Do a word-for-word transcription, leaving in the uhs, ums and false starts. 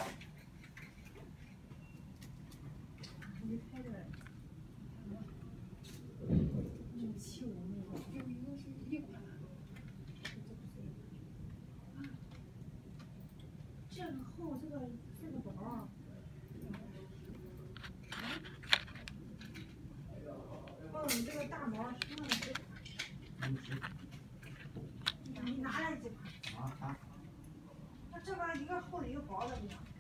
离开的。一七五那个，有一个是一款。这个厚，这个这个薄。哦，你这个大毛是那几款？你拿来几款？啊啊。那这个一个厚的，一个薄的，这样。